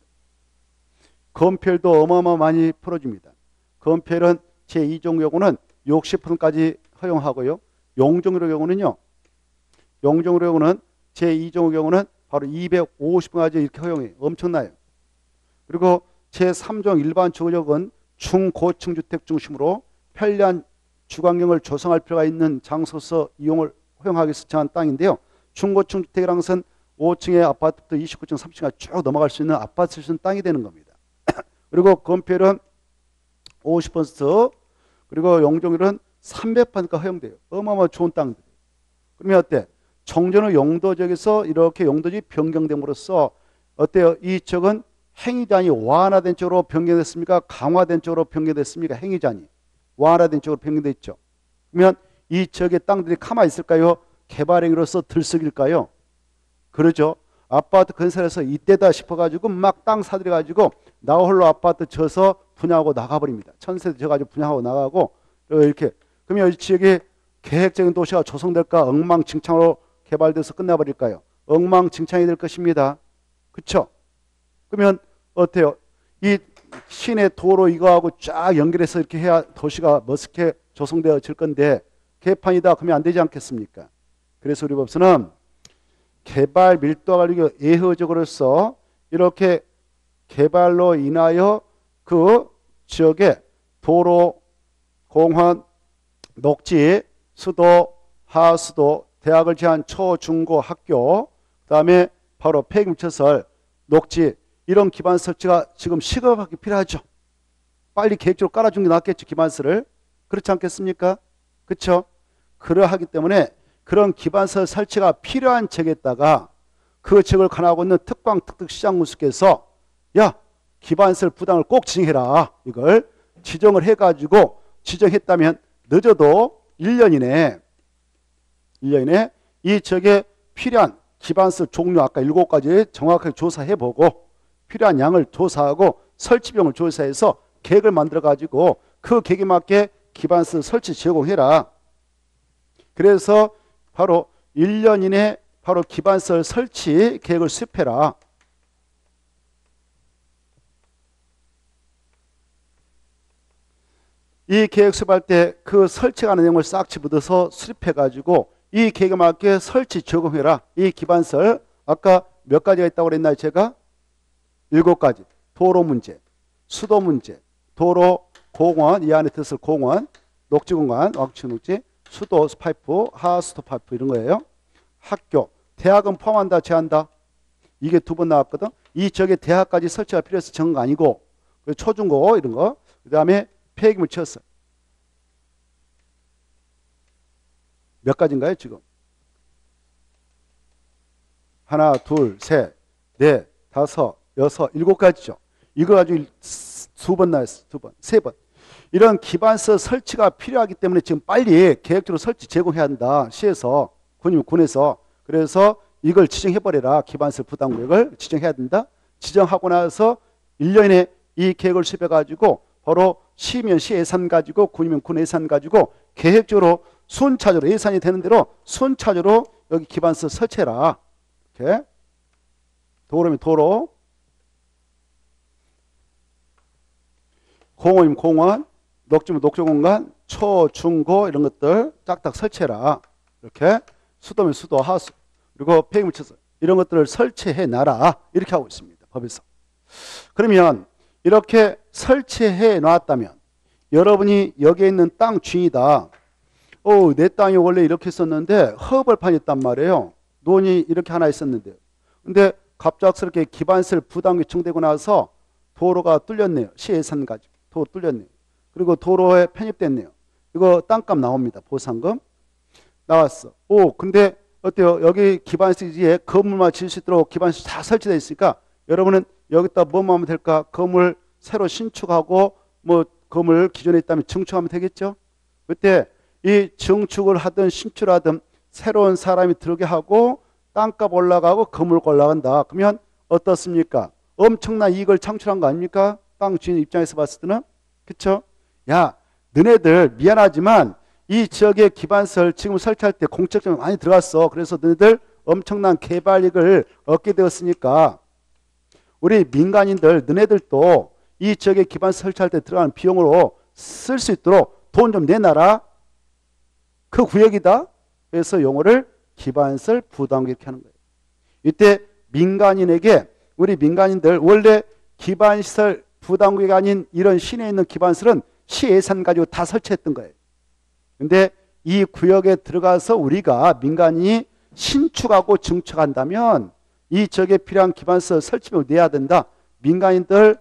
건폐율도 어마어마 많이 풀어줍니다. 건폐율은 제이 종 경우는 육십 퍼센트까지 허용하고요. 용적률의 경우는요. 용적률의 경우는 제이 종의 경우는 바로 이백오십 퍼센트까지 이렇게 허용해요. 엄청나요. 그리고 제삼 종 일반 주거역은 중고층 주택 중심으로 편리한 주거환경을 조성할 필요가 있는 장소에서 이용을 허용하기 위해서 정한 땅인데요. 중고층 주택이라는 것은 오 층의 아파트부터 이십구 층, 삼십 층까지 쭉 넘어갈 수 있는 아파트 쓸 수 있는 땅이 되는 겁니다. 그리고 건폐율은 오십 퍼센트 그리고 용적률은 삼백 퍼센트가 허용돼요. 어마어마 좋은 땅들. 그러면 어때? 종전의 용도적에서 이렇게 용도적이 변경됨으로써 어때요? 이 지역은 행위잔이 완화된 쪽으로 변경됐습니까? 강화된 쪽으로 변경됐습니까? 행위잔이 완화된 쪽으로 변경됐죠. 그러면 이 지역의 땅들이 가만히 있을까요? 개발행위로서 들썩일까요? 그러죠. 아파트 건설해서 이때다 싶어가지고 막 땅 사들여가지고 나 홀로 아파트 져서 분양하고 나가버립니다. 천세대 져가지고 분양하고 나가고 이렇게. 그러면 이 지역에 계획적인 도시가 조성될까? 엉망진창으로 개발돼서 끝나버릴까요? 엉망진창이 될 것입니다. 그렇죠? 그러면 어때요? 이 시내 도로 이거하고 쫙 연결해서 이렇게 해야 도시가 멋있게 조성되어질 건데 개판이다 그러면 안 되지 않겠습니까? 그래서 우리 법서는 개발 밀도가 예허적으로서 이렇게 개발로 인하여 그 지역에 도로, 공원, 녹지, 수도, 하수도, 대학을 제한 초, 중고, 학교, 그 다음에 바로 폐기물시설, 녹지 이런 기반 설치가 지금 시급하게 필요하죠. 빨리 계획적으로 깔아주는 게 낫겠죠. 기반설을. 그렇지 않겠습니까? 그렇죠? 그러하기 때문에 그런 기반설 설치가 필요한 지역에다가 그 지역을 관할하고 있는 특광 특특 시장군수께서 야 기반설 부담을 꼭 지정해라. 이걸 지정을 해가지고 지정했다면 늦어도 일 년 이내 일 년 이내 이 지역에 필요한 기반설 종류 아까 일곱 가지 정확하게 조사해보고 필요한 양을 조사하고 설치 비용을 조사해서 계획을 만들어가지고 그 계획에 맞게 기반설 설치 제공해라. 그래서 바로 일 년 이내 바로 기반설 설치 계획을 수립해라. 이 계획 수립할 때 그 설치하는 내용을 싹 집어넣어서 수립해가지고 이 계획에 맞게 설치 적용해라. 이 기반설 아까 몇 가지가 있다고 그랬나요? 제가 일곱 가지. 도로 문제, 수도 문제, 도로, 공원, 이 안에 들어서 공원, 녹지공간, 왕치 녹지, 수도 파이프, 하수도 파이프 이런 거예요. 학교, 대학은 포함한다, 제한다. 이게 두 번 나왔거든. 이 지역에 대학까지 설치가 필요해서 정한 거 아니고 초중고 이런 거. 그 다음에 폐기물 치웠어. 몇 가지인가요 지금? 하나, 둘, 셋, 넷, 다섯, 여섯, 일곱 가지죠. 이거 가지고 두 번 나왔어. 두 번, 세 번. 이런 기반서 설치가 필요하기 때문에 지금 빨리 계획적으로 설치 제공해야 한다. 시에서, 군이면 군에서. 그래서 이걸 지정해버려라. 기반서 부담구역을 지정해야 된다. 지정하고 나서 일 년 이내 이 계획을 수립해가지고 바로 시면 시 예산 가지고 군이면 군 예산 가지고 계획적으로 순차적으로 예산이 되는 대로 순차적으로 여기 기반서 설치해라. 이렇게. 도로면 도로. 공원이면 공원. 녹지면 녹지공간. 초, 중, 고 이런 것들 짝딱 설치해라. 이렇게. 수도면 수도, 하수. 그리고 폐기물 처리 이런 것들을 설치해 놔라. 이렇게 하고 있습니다. 법에서. 그러면 이렇게 설치해 놨다면 여러분이 여기에 있는 땅 주인이다. 어, 내 땅이 원래 이렇게 있었는데 허벌판이 있단 말이에요. 논이 이렇게 하나 있었는데요. 근데 갑작스럽게 기반설 부담이 청되고 나서 도로가 뚫렸네요. 시 예산 가지고 도로 뚫렸네요. 그리고 도로에 편입됐네요. 이거 땅값 나옵니다. 보상금 나왔어. 오, 근데 어때요? 여기 기반시지에 건물만 지을 수 있도록 기반시지 다 설치되어 있으니까 여러분은 여기다 뭐만 하면 될까? 건물 새로 신축하고 뭐 건물 기존에 있다면 증축하면 되겠죠? 그때 이 증축을 하든 신축을 하든 새로운 사람이 들어오게 하고 땅값 올라가고 건물 올라간다. 그러면 어떻습니까? 엄청난 이익을 창출한 거 아닙니까? 땅 주인 입장에서 봤을 때는. 그쵸? 야, 너네들 미안하지만 이 지역의 기반설 지금 설치할 때 공적점이 많이 들어갔어. 그래서 너희들 엄청난 개발이익을 얻게 되었으니까 우리 민간인들 너네들도 이 지역의 기반설 설치할 때 들어가는 비용으로 쓸 수 있도록 돈 좀 내놔라. 그 구역이다. 그래서 용어를 기반설 부담금 이렇게 하는 거예요. 이때 민간인에게 우리 민간인들 원래 기반시설 부담금이 아닌 이런 시내에 있는 기반설은 시 예산 가지고 다 설치했던 거예요. 근데 이 구역에 들어가서 우리가 민간인이 신축하고 증축한다면 이 지역에 필요한 기반시설 설치비용을 내야 된다. 민간인들에게도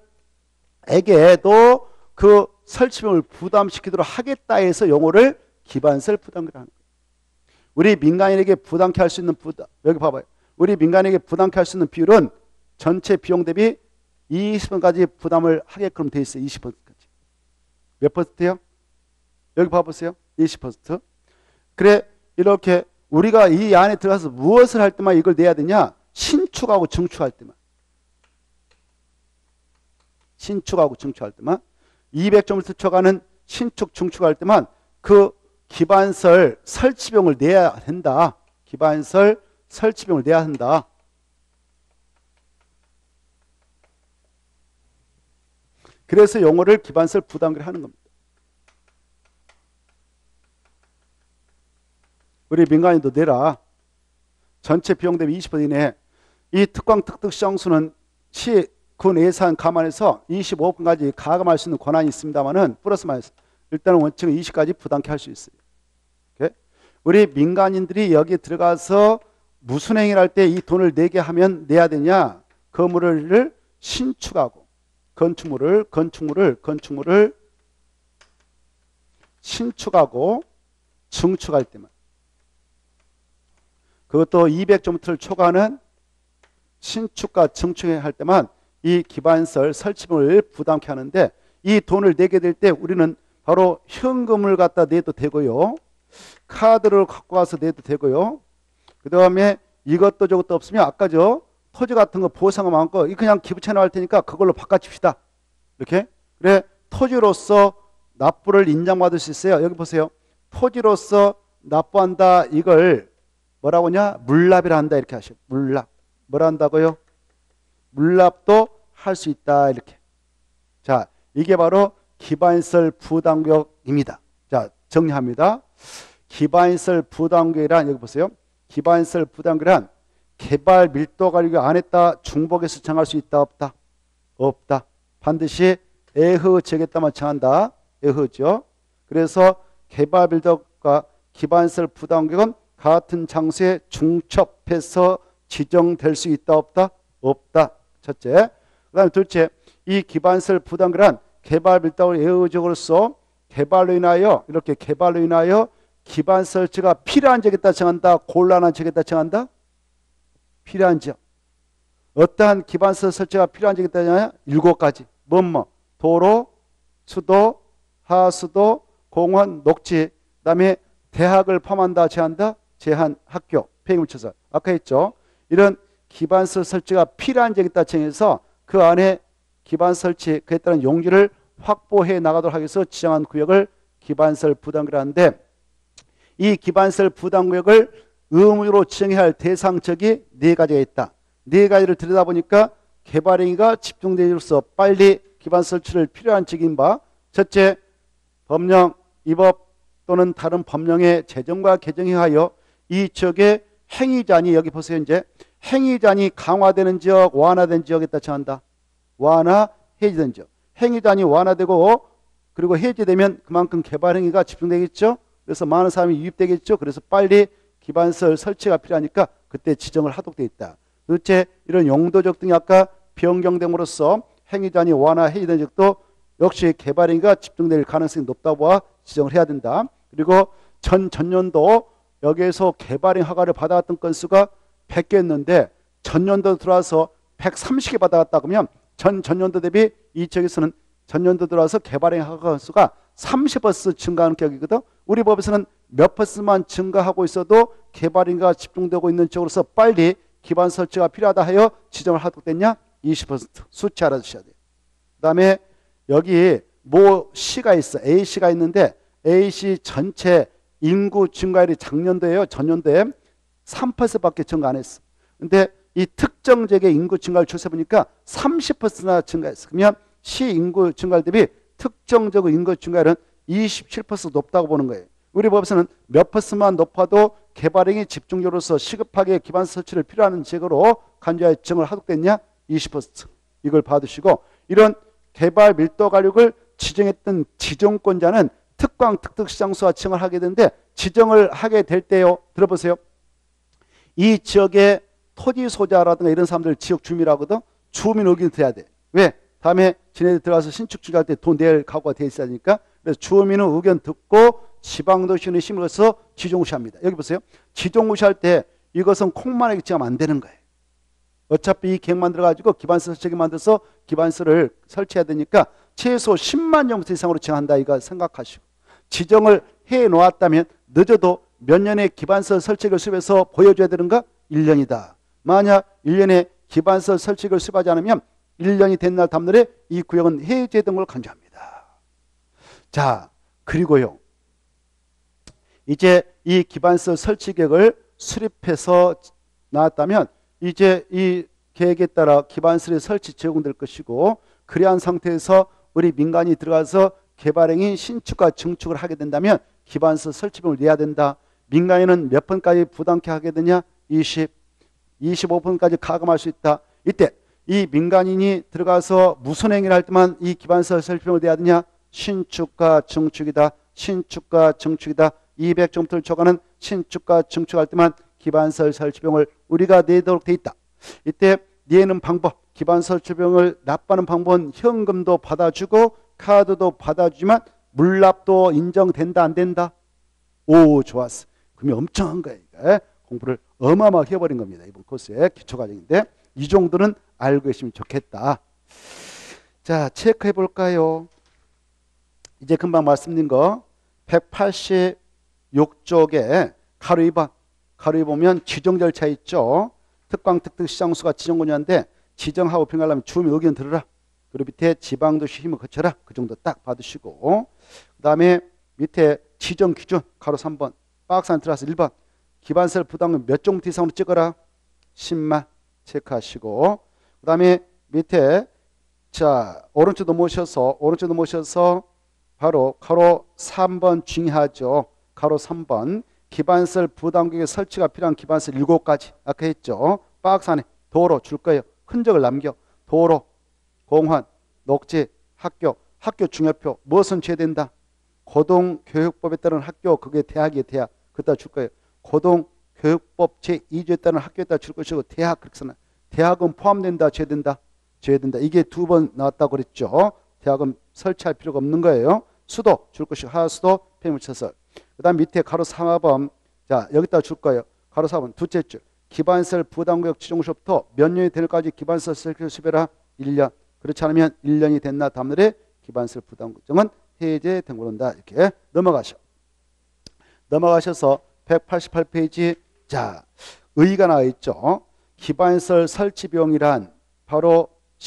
그 설치비용을 부담시키도록 하겠다 해서 용어를 기반시설 부담금이라고 하는 거예요. 우리 민간인에게 부담케 할 수 있는 부담, 여기 봐봐요. 우리 민간인에게 부담케 할 수 있는 비율은 전체 비용 대비 이십 퍼센트까지 부담을 하게끔 돼 있어요. 이십 퍼센트까지. 몇 퍼센트요? 여기 봐보세요. 이십 퍼센트. 그래, 이렇게 우리가 이 안에 들어가서 무엇을 할 때만 이걸 내야 되냐? 신축하고 증축할 때만. 신축하고 증축할 때만. 이백 점을 들쳐가는 신축, 증축할 때만 그 기반설 설치비용을 내야 된다. 기반설 설치비용을 내야 한다. 그래서 용어를 기반설 부담금을 하는 겁니다. 우리 민간인도 내라. 전체 비용 대비 이십 퍼센트 이내. 이 특광 특특 시정수는 시, 군 예산 감안해서 이십오 퍼센트까지 가감할 수 있는 권한이 있습니다만은 플러스 마이너스. 일단은 원칙은 이십까지 부담케 할 수 있어요. 오케이? 우리 민간인들이 여기 들어가서 무슨 행위를 할 때 이 돈을 내게 하면 내야 되냐? 건물을 신축하고 건축물을 건축물을 건축물을 신축하고 증축할 때만. 그것도 이백 점을 초과하는 신축과 증축할 때만 이 기반설 설치비용을 부담케 하는데 이 돈을 내게 될 때 우리는 바로 현금을 갖다 내도 되고요. 카드를 갖고 와서 내도 되고요. 그 다음에 이것도 저것도 없으면 아까 저 토지 같은 거 보상금 많고 그냥 기부채 나갈 테니까 그걸로 바꿔줍시다. 이렇게. 그래, 토지로서 납부를 인정받을 수 있어요. 여기 보세요. 토지로서 납부한다. 이걸 뭐라고 하냐? 물납이라 한다. 이렇게 하시오. 물납. 뭐라 한다고요? 물납도 할 수 있다. 이렇게. 자, 이게 바로 기반시설 부담금입니다. 자, 정리합니다. 기반시설 부담금이란 여기 보세요. 기반시설 부담금이란 개발 밀도 관리 안 했다. 중복해서 정할 수 있다. 없다. 없다. 반드시 에흐 정했다만 정한다. 에흐죠. 그래서 개발 밀도가 기반시설 부담금은 같은 장소에 중첩해서 지정될 수 있다. 없다. 없다. 첫째. 그 다음에 둘째. 이 기반시설 부담금은 개발 밀도를 예외적으로서 개발로 인하여 이렇게 개발로 인하여 기반 설치가 필요한 지역에다 정한다. 곤란한 지역에다 정한다. 필요한 지역. 어떠한 기반시설 설치가 필요한 지역에다 정하냐? 일곱 가지. 뭐뭐 도로, 수도, 하수도, 공원, 녹지. 그 다음에 대학을 포함한다. 제한다. 제한 학교. 폐기물처사. 아까 했죠. 이런 기반시설 설치가 필요한 지역에다 정해서 그 안에 기반 설치 그에 따른 용지를 확보해 나가도록 하기 위해서 지정한 구역을 기반시설 부담구역이라 하는데 이 기반시설 부담구역을 의무로 지정해야 할 대상적이 네 가지가 있다. 네 가지를 들여다보니까 개발행위가 집중되기로서 빨리 기반시설 설치를 필요한 지역인 바 첫째, 법령, 이법 또는 다른 법령의 제정과 개정에 하여 이 지역의 행위잔이 여기 보세요. 이제 행위잔이 강화되는 지역, 완화된 지역에다 정한다. 완화, 해제된 지역. 행위잔이 완화되고 그리고 해제되면 그만큼 개발행위가 집중되겠죠. 그래서 많은 사람이 유입되겠죠. 그래서 빨리 기반시설 설치가 필요하니까 그때 지정을 하도록 되어 있다. 둘째, 이런 용도적 등이 아까 변경됨으로써 행위잔이 완화, 해제된 지역도 역시 개발행위가 집중될 가능성이 높다고 봐 지정을 해야 된다. 그리고 전 전년도 여기에서 개발행 허가를 받아왔던 건수가 백 개였는데 전년도 들어와서 백삼십 개 받아왔다 그러면 전 전년도 대비 이 지역에서는 전년도 들어와서 개발행 허가 건수가 삼십 퍼센트 증가하는 격이거든. 우리 법에서는 몇 퍼센트만 증가하고 있어도 개발인가 집중되고 있는 쪽으로서 빨리 기반 설치가 필요하다 하여 지정을 하도록 됐냐? 이십 퍼센트 수치 알아주셔야 돼요. 그 다음에 여기 모 시가 있어. A시가 있는데 A시 전체 인구 증가율이 작년도에요. 전년도에 삼 퍼센트밖에 증가 안 했어. 근데 이 특정 지역의 인구 증가를 추세 보니까 삼십 퍼센트나 증가했어. 그러면 시 인구 증가율 대비 특정적 인구 증가율은 이십칠 퍼센트 높다고 보는 거예요. 우리 법에서는 몇 퍼센트만 높아도 개발행위 집중적으로서 시급하게 기반 설치를 필요하는 지역으로 간주하여 지정을 하도록 됐냐? 이십 퍼센트. 이걸 봐두시고 이런 개발 밀도 가격을 지정했던 지정권자는 특광 특특시장소와 지정을 하게 되는데 지정을 하게 될 때요. 들어보세요. 이 지역의 토지 소자라든가 이런 사람들 지역 주민이라고 하거든. 주민 의견을 들어야 돼. 왜? 다음에 지네들 들어가서 신축 주할 때 돈 낼 각오가 돼 있어야 하니까. 그래서 주민의 의견 듣고 지방도시의 힘을 써서 지정구시합니다. 여기 보세요. 지정구시할 때 이것은 콩만하게 지정하면 안 되는 거예요. 어차피 이 계획 만들어가지고 기반서 설치기 만들어서 기반서를 설치해야 되니까 최소 십만 정도 이상으로 지정한다 이거 생각하시고 지정을 해 놓았다면 늦어도 몇 년의 기반서 설치를 수립해서 보여줘야 되는가? 일 년이다. 만약 일 년에 기반서 설치를 수립하지 않으면 일 년이 된 날 다음 날에 이 구역은 해제된 걸 간주합니다. 자, 그리고요. 이제 이 기반서 설치 계획을 수립해서 나왔다면 이제 이 계획에 따라 기반설의 설치 제공될 것이고 그러한 상태에서 우리 민간이 들어가서 개발행위 신축과 증축을 하게 된다면 기반서 설치비용을 내야 된다. 민간인은 몇 번까지 부담케 하게 되냐? 이십, 이십오 번까지 가감할 수 있다. 이때 이 민간인이 들어가서 무슨 행위를 할 때만 이 기반서 설치비용을 내야 되냐? 신축과 증축이다. 신축과 증축이다. 이백 정도를 초과하는 신축과 증축할 때만 기반서 설치비용을 우리가 내도록 돼 있다. 이때 내는 방법, 기반서 설치비용을 납부하는 방법은 현금도 받아주고 카드도 받아주지만 물납도 인정된다 안 된다? 오, 좋았어. 그러면 엄청 한 거예요. 이게. 공부를 어마어마하게 해버린 겁니다. 이번 코스의 기초과정인데 이 정도는 알고 계시면 좋겠다. 자, 체크해 볼까요? 이제 금방 말씀드린 거 백팔십육 쪽에 가로 이 번 가로 이 보면 지정 절차 있죠. 특광 특특 시장수가 지정권자인데 지정하고 평가하려면 주민 의견 들으라. 그리고 밑에 지방도시 힘을 거쳐라. 그 정도 딱 받으시고 그 다음에 밑에 지정 기준 가로 삼 번 박스 안에 들어가서 일 번 기반설 부담금 몇 종부터 이상으로 찍어라. 십만 체크하시고 그 다음에 밑에 자 오른쪽 넘어오셔서 오른쪽 넘어오셔서 바로 가로 삼 번 중요하죠. 가로 삼 번 기반설 부담금의 설치가 필요한 기반설 일곱 가지 아까 했죠. 박스 안에 도로 줄 거예요. 흔적을 남겨. 도로, 공원, 녹지, 학교, 학교 중요표 무엇은 죄된다. 고등교육법에 따른 학교 그게 대학이에요. 대학. 그따 줄 거예요. 고등교육법 제이 조에 따른 학교에 따라 줄 것이고 대학 그렇게 써놔. 대학은 포함된다. 죄된다. 죄된다. 이게 두 번 나왔다고 그랬죠. 대학은 설치할 필요가 없는 거예요. 수도 줄 것이고 하수도 폐물시설. 그 다음 밑에 가로 삼 번 자 여기다 줄 거예요. 가로 사 번 두째 줄 기반설 부담구역 지정시부터 몇 년이 되는까지 기반설 설치를 수배라 일 년. 그렇지 않으면 일 년이 됐나 다음 날에 기반설 부담구역은 해제된 거란다. 이렇게 넘어가셔. 넘어가셔서 백팔십팔 페이지 자 의의가 나와 있죠. 기반설 설치 비용이란 바로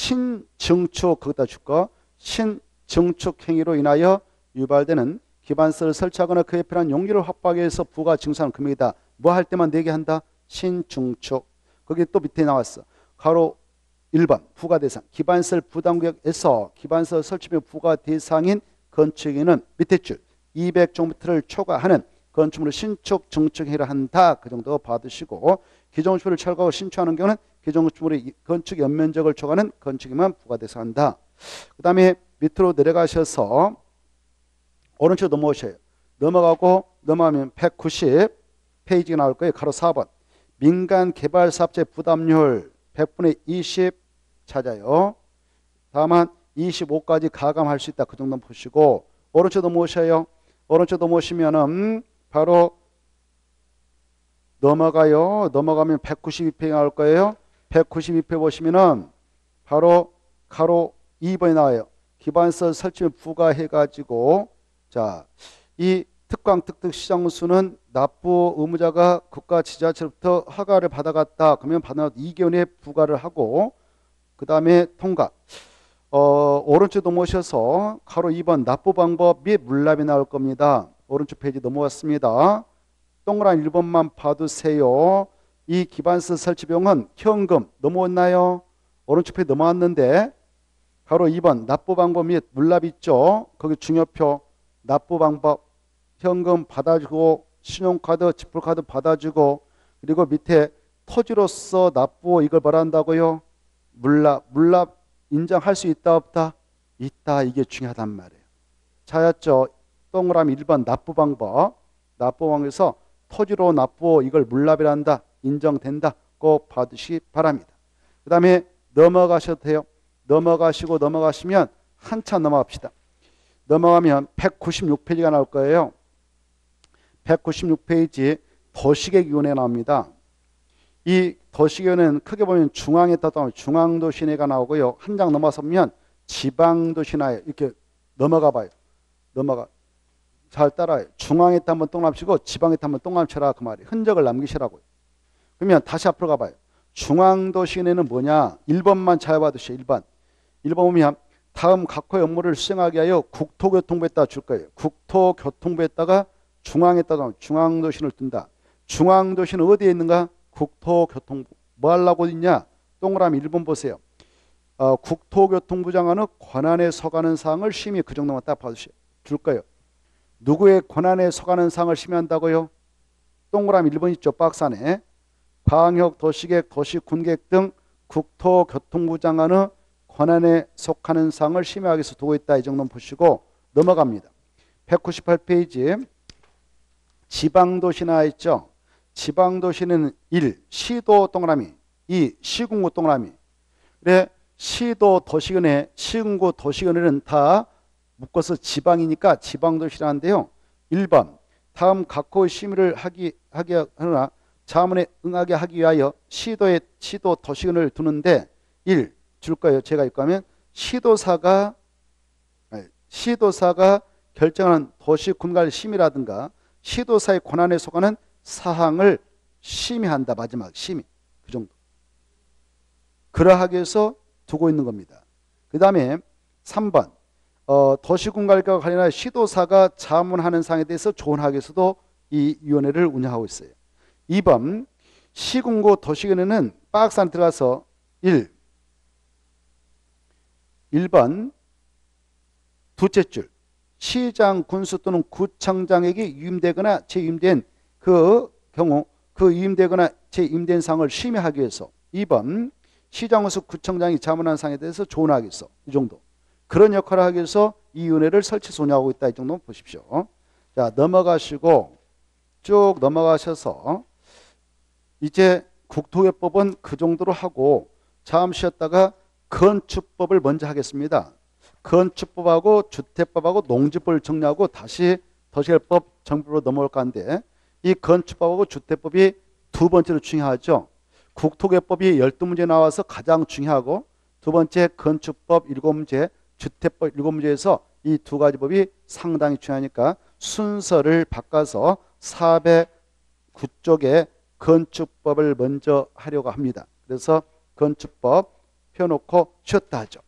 신증축 거기다 줄 거 신증축 행위로 인하여 유발되는 기반설을 설치하거나 그에 필요한 용기를 확보하기 위해서 부가 징수하는 금액이다. 뭐 할 때만 내게 한다? 신중축. 거기 또 밑에 나왔어. 가로 일 번 부가 대상. 기반설 부담구역에서 기반설 설치비 부가 대상인 건축인은 밑에 줄 이백 종부터를 초과하는 건축물을 신축, 증축해라 한다. 그 정도 받으시고 기존건축물을 철거하고 신축하는 경우는 기존건축물의 건축 연면적을 초과하는 건축이만 부가 대상한다. 그 다음에 밑으로 내려가셔서 오른쪽 넘어오셔요. 넘어가고 넘어가면 백구십 페이지가 나올 거예요. 가로 사 번 민간 개발 사업체 부담률 백분의 이십 찾아요. 다만 이십오까지 가감할 수 있다. 그 정도 보시고 오른쪽 넘어오셔요. 오른쪽 넘어오시면은 바로 넘어가요. 넘어가면 백구십이 페이지 나올 거예요. 백구십이 페이지 보시면은 바로 가로 이 번이 나와요. 기반서 설치를 부과해가지고 자, 이 특광 특특 시장수는 납부 의무자가 국가 지자체로부터 허가를 받아갔다. 그러면 받아 이 개월 내에 부과를 하고 그 다음에 통과. 어, 오른쪽 넘어오셔서 가로 이 번 납부 방법 및 물납이 나올 겁니다. 오른쪽 페이지 넘어왔습니다. 동그란 일 번만 봐두세요. 이 기반서 설치 비용은 현금 넘어왔나요? 오른쪽 페이지 넘어왔는데 가로 이 번 납부 방법 및 물납 있죠. 거기 중요표 납부 방법 현금 받아주고 신용카드 지불카드 받아주고 그리고 밑에 토지로서 납부 이걸 뭐라 한다고요? 물납 물납 인정할 수 있다 없다? 있다. 이게 중요하단 말이에요. 찾았죠? 동그라미 일 번 납부 방법 납부 방법에서 토지로 납부 이걸 물납이란다. 인정된다. 꼭 받으시기 바랍니다. 그 다음에 넘어가셔도 돼요. 넘어가시고 넘어가시면 한참 넘어갑시다. 넘어가면 백구십육 페이지가 나올 거예요. 백구십육 페이지 도시계획위원회 나옵니다. 이 도시계획위원회는 크게 보면 중앙에 따라 중앙도시내가 나오고요. 한 장 넘어서면 지방도시나에 이렇게 넘어가 봐요. 넘어가. 잘 따라요. 중앙에 따 한번 똥남치고 지방에 따 한번 똥남쳐라 그 말이에요. 흔적을 남기시라고요. 그러면 다시 앞으로 가봐요. 중앙도시내는 뭐냐? 일 번만 잘 봐두시오. 일 번. 일 번 보면 다음 각호의 업무를 수행하기 위하여 국토교통부에다 줄 거예요. 국토교통부에다가 중앙에다가 중앙도시를 둔다. 중앙도시는 어디에 있는가? 국토교통부. 뭐 하려고 있냐? 동그라미 일 번 보세요. 어, 국토교통부 장관의 권한에 서가는 사항을 심의 그 정도만 딱 봐주세요. 줄 거예요. 누구의 권한에 서가는 사항을 심의한다고요? 동그라미 일 번 있죠. 박스 안에. 광역, 도시계획, 도시군계획 등 국토교통부 장관의 권한에 속하는 사항을 심의하기 위해서 두고 있다. 이 정도는 보시고 넘어갑니다. 백구십팔 페이지 지방도시나 있죠. 지방도시는 일. 시도 동그라미 이. 시군구 동그라미 그래 시도 도시군에 시군구 도시군에는 다 묶어서 지방이니까 지방도시라는데요. 일 번 다음 각호의 심의를 하기, 하기 하나 자문에 응하게 하기 위하여 시도에 시도 도시군을 두는데 일. 줄 거예요. 제가 읽고 하면 시도사가 아니, 시도사가 결정하는 도시군갈 심의라든가 시도사의 권한에 속하는 사항을 심의한다. 마지막 심의. 그 정도. 그러하기 위해서 두고 있는 겁니다. 그 다음에 삼 번 어, 도시군갈과 관련하여 시도사가 자문하는 사항에 대해서 조언하기 위해서도 이 위원회를 운영하고 있어요. 이 번 시군구 도시군에는 박스 안에 들어가서 일. 일 번 두째 줄 시장, 군수 또는 구청장에게 유임되거나 재임된 그 경우 그 유임되거나 재임된 사항을 심의하기 위해서 이 번 시장, 군수, 구청장이 자문한 사항에 대해서 조언하기 위해서 이 정도 그런 역할을 하기 위해서 이 위원회를 설치해서 운영하고 있다. 이 정도 보십시오. 자 넘어가시고 쭉 넘어가셔서 이제 국토개법은 그 정도로 하고 잠시 쉬었다가 건축법을 먼저 하겠습니다. 건축법하고 주택법하고 농지법을 정리하고 다시 도시개법 정비법으로 넘어올 건데 이 건축법하고 주택법이 두 번째로 중요하죠. 국토개법이 열두 문제 나와서 가장 중요하고 두 번째 건축법 일곱 문제, 주택법 일곱 문제에서 이 두 가지 법이 상당히 중요하니까 순서를 바꿔서 사백구 쪽에 건축법을 먼저 하려고 합니다. 그래서 건축법 펴놓고 쉬었다 하죠.